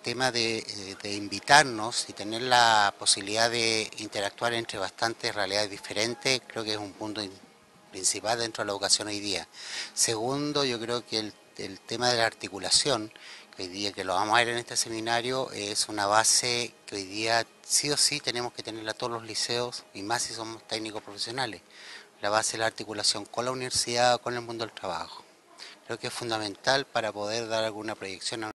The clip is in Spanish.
tema de invitarnos y tener la posibilidad de interactuar entre bastantes realidades diferentes, creo que es un punto principal dentro de la educación hoy día. Segundo, yo creo que el tema de la articulación, que hoy día que lo vamos a ver en este seminario, es una base que hoy día sí o sí tenemos que tenerla todos los liceos, y más si somos técnicos profesionales. La base de la articulación con la universidad, con el mundo del trabajo. Creo que es fundamental para poder dar alguna proyección a